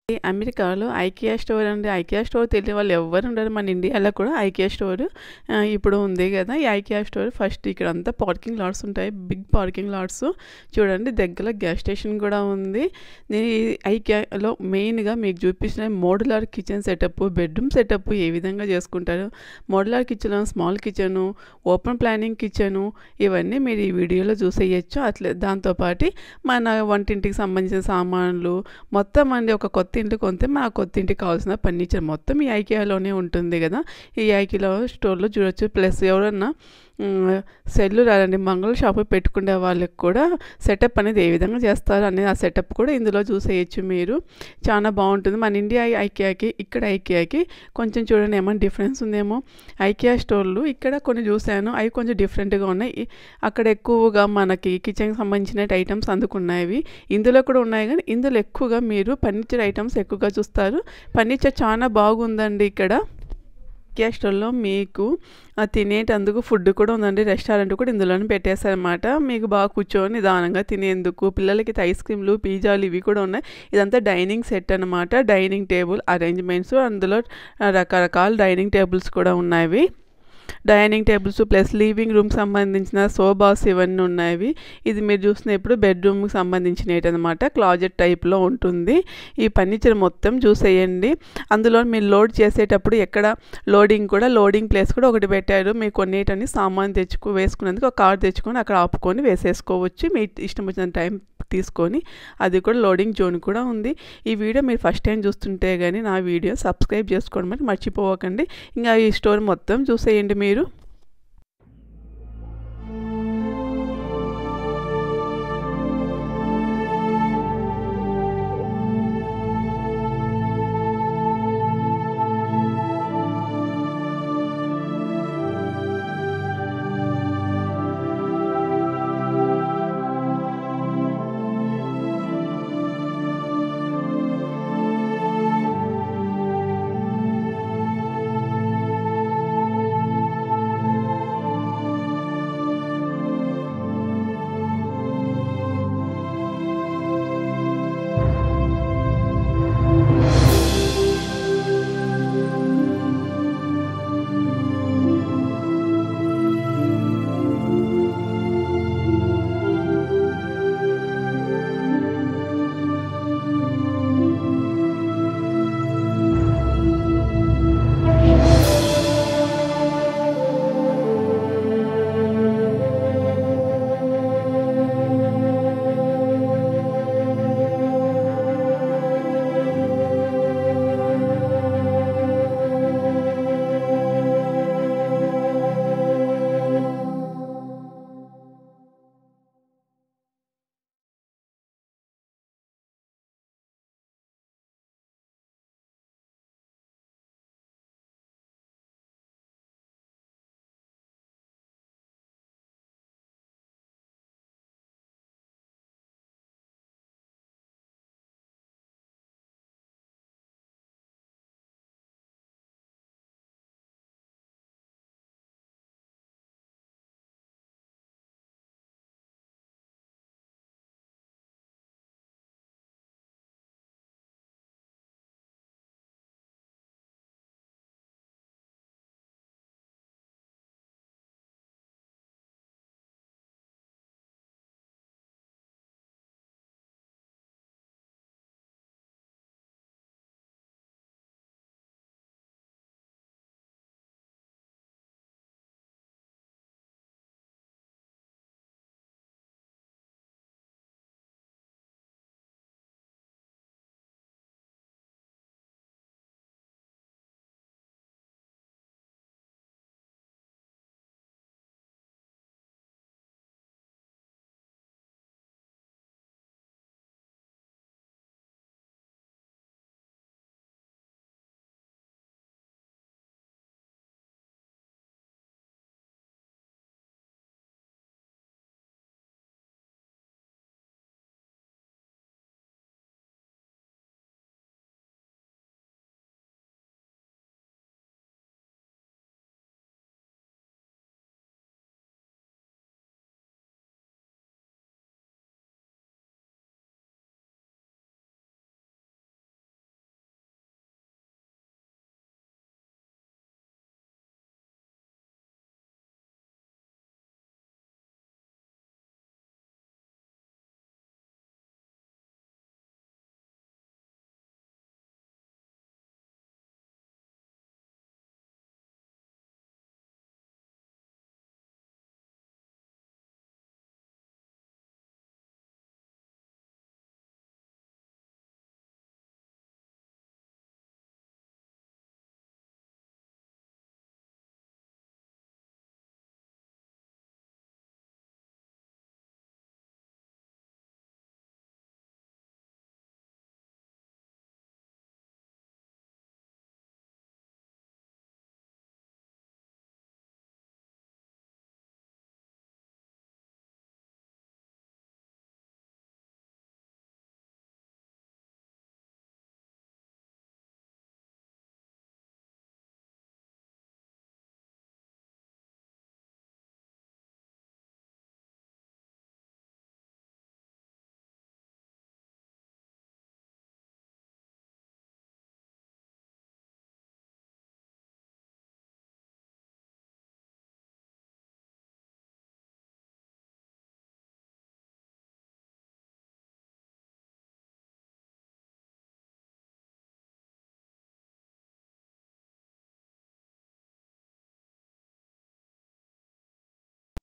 అమెరికాలో IKEA store అండి. IKEA store తెలియని వాళ్ళు ఎవ్వరు ఉండరు. మన ఇండియాలో కూడా ఐకియా స్టోర్ ఇప్పుడు ఉంది కదా! ఈ ఐకియా స్టోర్ ఫస్ట్ ఇక్కడంతా పార్కింగ్ లాట్స్ ఉంటాయి. బిగ్ పార్కింగ్ లాట్స్ చూడండి. దగ్గరలో గ్యాస్ స్టేషన్ కూడా ఉంది. నేను ఈ ఐకియాలో మెయిన్‌గా మీకు చూపించిన modular kitchen setup, bedroom setup ఏ విధంగా చేసుకుంటారు, modular kitchen, small kitchen, open planning kitchen ఇవన్నీ మీరు ఈ వీడియోలో చూసేయచ్చు. అట్లే దాంతోపాటు మన వంటింటికి సంబంధించిన సామాన్లు మొత్తం అండి. ఒక కొత్త ఇంటికి కొంటే మా కొత్త ఇంటికి కావాల్సిన ఫర్నిచర్ మొత్తం ఈ ఐకియాలోనే ఉంటుంది కదా! ఈ ఐకియా స్టోర్‌లో చూడొచ్చు. ప్లస్ ఎవరన్నా సెల్లులారండి మంగళ షాపు పెట్టుకునే వాళ్ళకి కూడా సెటప్ అనేది ఏ విధంగా చేస్తారు అనేది ఆ సెటప్ కూడా ఇందులో చూసేయచ్చు మీరు. చాలా బాగుంటుంది. మన ఇండియా ఐకియాకి ఇక్కడ ఐకియాకి కొంచెం చూడండి ఏమైనా డిఫరెన్స్ ఉందేమో. ఐకియా స్టోర్లు ఇక్కడ కొన్ని చూశాను, అవి కొంచెం డిఫరెంట్గా ఉన్నాయి. అక్కడ ఎక్కువగా మనకి కిచెన్కి సంబంధించిన ఐటమ్స్ అందుకున్నాయి. ఇందులో కూడా ఉన్నాయి కానీ ఇందులో ఎక్కువగా మీరు ఫర్నిచర్ ఐటమ్స్ ఎక్కువగా చూస్తారు. ఫర్నిచర్ చాలా బాగుందండి ఇక్కడ. ఐకియా స్టోర్‌లో మీకు తినేటందుకు ఫుడ్ కూడా ఉందండి. రెస్టారెంట్ కూడా ఇందులోనే పెట్టేశారనమాట. మీకు బాగా కూర్చొని నిదానంగా తినేందుకు పిల్లలకి ఐస్ క్రీమ్లు, పిజ్జాలు ఇవి కూడా ఉన్నాయి. ఇదంతా డైనింగ్ సెట్ అనమాట. డైనింగ్ టేబుల్ అరేంజ్మెంట్స్ అందులో రకరకాల డైనింగ్ టేబుల్స్ కూడా ఉన్నాయి. డైనింగ్ టేబుల్స్ ప్లస్ లివింగ్ రూమ్కి సంబంధించిన సోబాస్ ఇవన్నీ ఉన్నాయి. ఇది మీరు చూసినప్పుడు బెడ్రూమ్కి సంబంధించినవి అనమాట. క్లాజెట్ టైప్లో ఉంటుంది. ఈ ఫర్నిచర్ మొత్తం చూసేయండి. అందులో మీరు లోడ్ చేసేటప్పుడు ఎక్కడ లోడింగ్ ప్లేస్ కూడా ఒకటి పెట్టారు. మీరు కొన్నిటిని సామాన్ వేసుకునేందుకు ఒక కార్ తెచ్చుకొని అక్కడ ఆపుకొని వేసేసుకోవచ్చు. మీ ఇష్టం వచ్చిన టైం తీసుకొని. అది కూడా లోడింగ్ జోన్ కూడా ఉంది. ఈ వీడియో మీరు ఫస్ట్ టైం చూస్తుంటే కానీ నా వీడియో సబ్స్క్రైబ్ చేసుకోవడం మరి మర్చిపోవకండి. ఇంకా ఈ స్టోర్ మొత్తం చూసేయండి మీరు.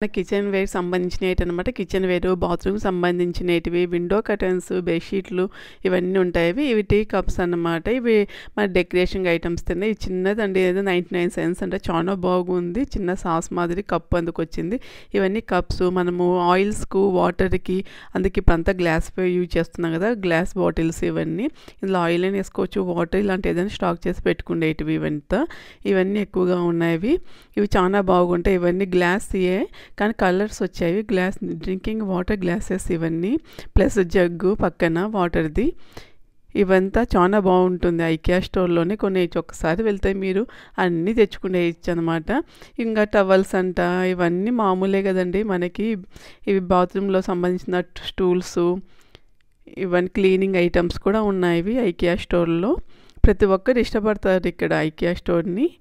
కిచెన్ వేర్ సంబంధించినవి అనమాట. కిచెన్ వేర్, బాత్రూమ్ సంబంధించినవి, విండో కర్టన్స్, బెడ్షీట్లు ఇవన్నీ ఉంటాయి. ఇవి టీ కప్స్ అన్నమాట. ఇవి మన డెకరేషన్ ఐటమ్స్ తిన్న. ఇది చిన్నదండి, ఏదో 99 cents అంటే చాలా బాగుంది. చిన్న సాస్ మాదిరి కప్ అందుకొచ్చింది. ఇవన్నీ కప్స్ మనము ఆయిల్స్కు, వాటర్కి, అందుకే ఇప్పుడంతా గ్లాస్ యూజ్ చేస్తున్నాం కదా, గ్లాస్ బాటిల్స్ ఇవన్నీ. ఇందులో ఆయిల్ అని వేసుకోవచ్చు, వాటర్ ఇలాంటి ఏదైనా స్టాక్ చేసి పెట్టుకునేటివి. ఇవన్నీ ఎక్కువగా ఉన్నాయి. ఇవి చాలా బాగుంటాయి. ఇవన్నీ గ్లాస్యే కానీ కలర్స్ వచ్చాయి. గ్లాస్ డ్రింకింగ్ వాటర్ గ్లాసెస్ ఇవన్నీ, ప్లస్ జగ్గు పక్కన వాటర్ది. ఇవంతా చాలా బాగుంటుంది. ఐకియా స్టోర్లోనే కొనేయచ్చు. ఒక్కసారి వెళ్తే మీరు అన్నీ తెచ్చుకునేయచ్చు అనమాట. ఇంకా టవల్స్ అంట, ఇవన్నీ మామూలే కదండి మనకి. ఇవి బాత్రూంలో సంబంధించిన స్టూల్స్, ఇవన్నీ క్లీనింగ్ ఐటమ్స్ కూడా ఉన్నాయి ఐకియా స్టోర్లో. ప్రతి ఒక్కరు ఇష్టపడతారు ఇక్కడ ఐకియా స్టోర్ని.